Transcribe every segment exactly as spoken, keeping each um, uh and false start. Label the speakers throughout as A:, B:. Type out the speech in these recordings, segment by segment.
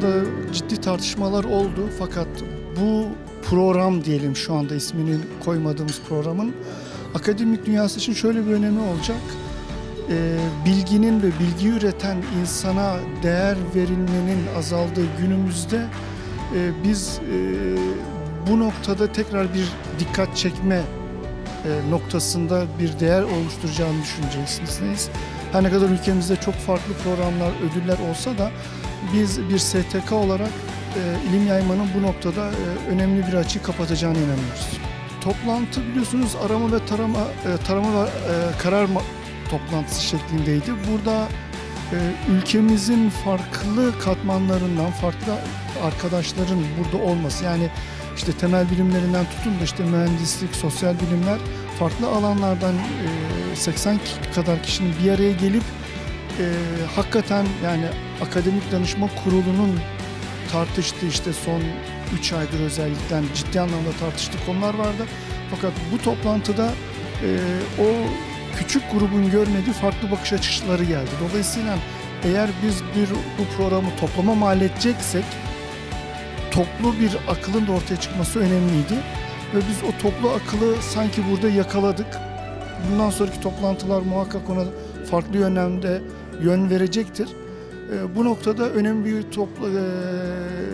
A: noktada ciddi tartışmalar oldu fakat bu program diyelim şu anda ismini koymadığımız programın akademik dünyası için şöyle bir önemi olacak. Ee, bilginin ve bilgi üreten insana değer verilmenin azaldığı günümüzde e, biz e, bu noktada tekrar bir dikkat çekme e, noktasında bir değer oluşturacağını düşüncesindeyiz. Her ne kadar ülkemizde çok farklı programlar, ödüller olsa da biz bir S T K olarak e, ilim yaymanın bu noktada e, önemli bir açığı kapatacağına inanıyoruz. Toplantı biliyorsunuz arama ve tarama, e, tarama ve e, karar toplantısı şeklindeydi. Burada e, ülkemizin farklı katmanlarından farklı arkadaşların burada olması, yani işte temel bilimlerinden tutun da işte mühendislik, sosyal bilimler, farklı alanlardan e, seksen kadar kişinin bir araya gelip e, hakikaten yani akademik danışma kurulunun tartıştığı işte son üç aydır özellikle ciddi anlamda tartıştığı konular vardı. Fakat bu toplantıda e, o küçük grubun görmediği farklı bakış açıları geldi. Dolayısıyla eğer biz bir bu programı toplama mal edeceksek toplu bir akılın da ortaya çıkması önemliydi. Ve biz o toplu akılı sanki burada yakaladık. Bundan sonraki toplantılar muhakkak ona farklı yönlemde yön verecektir. E, bu noktada önemli bir toplu e,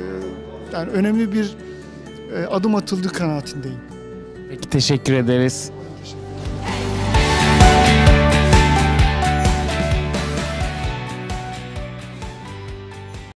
A: yani önemli bir e, adım atıldığı kanaatindeyim.
B: Peki, teşekkür ederiz.